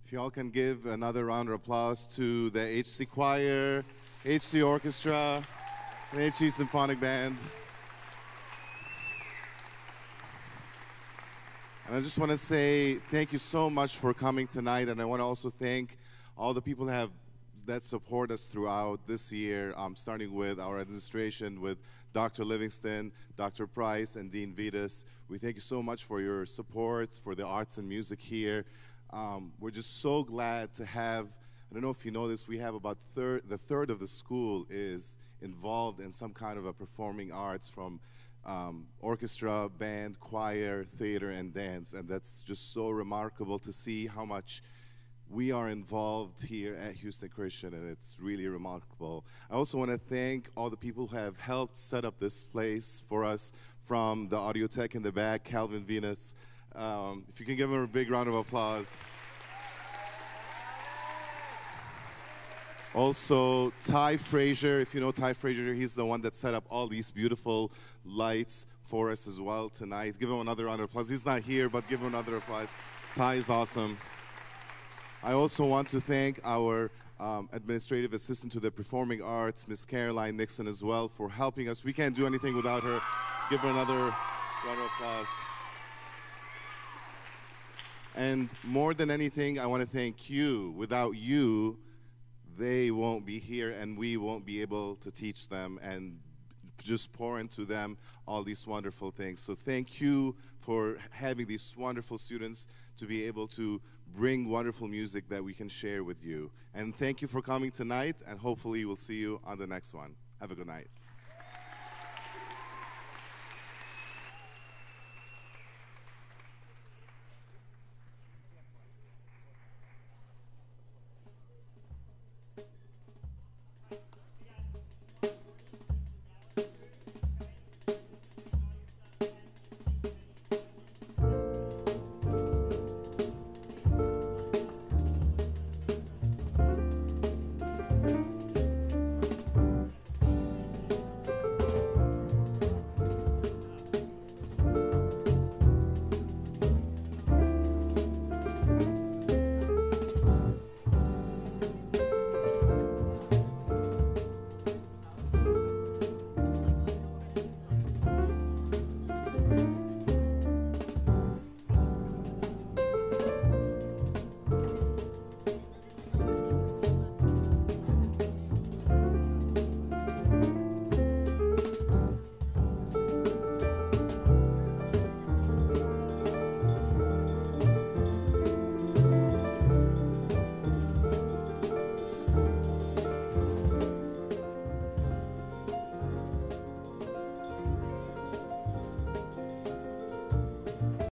If you all can give another round of applause to the H C Choir, H C Orchestra, and H C Symphonic Band. And I just want to say thank you so much for coming tonight, and I want to also thank all the people that have that support us throughout this year, um, starting with our administration, with Doctor Livingston, Doctor Price, and Dean Vitas. We thank you so much for your support for the arts and music here. Um, we're just so glad to have, I don't know if you know this, we have about third, the third of the school is involved in some kind of a performing arts, from um, orchestra, band, choir, theater, and dance. And that's just so remarkable to see how much we are involved here at Houston Christian, and it's really remarkable. I also want to thank all the people who have helped set up this place for us, from the audio tech in the back, Calvin Venus. Um, if you can give him a big round of applause. Also, Ty Frazier, if you know Ty Frazier, he's the one that set up all these beautiful lights for us as well tonight. Give him another round of applause. He's not here, but give him another applause. Ty is awesome. I also want to thank our um, administrative assistant to the performing arts, Miss Caroline Nixon, as well, for helping us. We can't do anything without her. Give her another round of applause. And more than anything, I want to thank you. Without you, they won't be here, and we won't be able to teach them and just pour into them all these wonderful things. So thank you for having these wonderful students to be able to bring wonderful music that we can share with you. And thank you for coming tonight, and hopefully we'll see you on the next one. Have a good night.